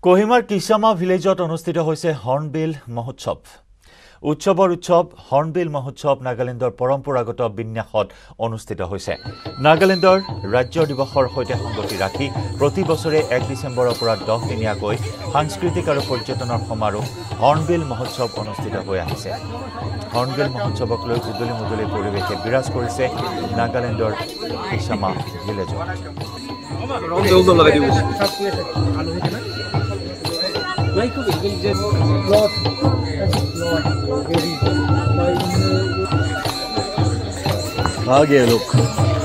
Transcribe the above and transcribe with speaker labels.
Speaker 1: Kohimaৰ Kisama ভিলেজত অনুষ্ঠিত হৈছে hornbill মহোৎসৱ। উৎসৱৰ হৰ্নবিল মহোৎসৱ নাগালেণ্ডৰ পৰম্পৰাগত বিন্যাসত অনুষ্ঠিত হৈছে। নাগালেণ্ডৰ ৰাজ্য দিৱসৰ সৈতে সংগতি ৰাখি প্ৰতি বছৰে 1 ডিচেম্বৰৰ পৰা 10 দিনীয়াকৈ সাংস্কৃতিক আৰু পৰ্যটনৰ সমাৰোহ হৰ্নবিল মহোৎসৱ অনুষ্ঠিত হৈ আহিছে। হৰ্নবিল মহোৎসৱক লৈ উদলি মুদলি পৰিৱেশে বিৰাজ কৰিছে নাগালেণ্ডৰ কিসামা ভিলেজত।
Speaker 2: आ गए लोग।